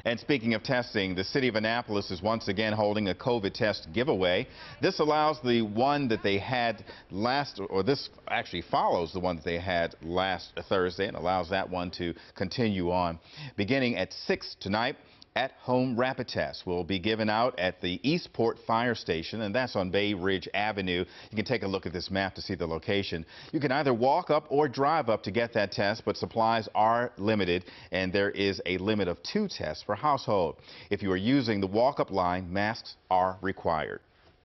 And speaking of testing, the city of Annapolis is once again holding a COVID test giveaway. This allows the one that they had last, or this actually follows the one that they had last Thursday and allows that one to continue on. Beginning at 6 tonight, at-home rapid tests will be given out at the Eastport Fire Station, and that's on Bay Ridge Avenue. You can take a look at this map to see the location. You can either walk up or drive up to get that test, but supplies are limited, and there is a limit of 2 tests per household. If you are using the walk-up line, masks are required.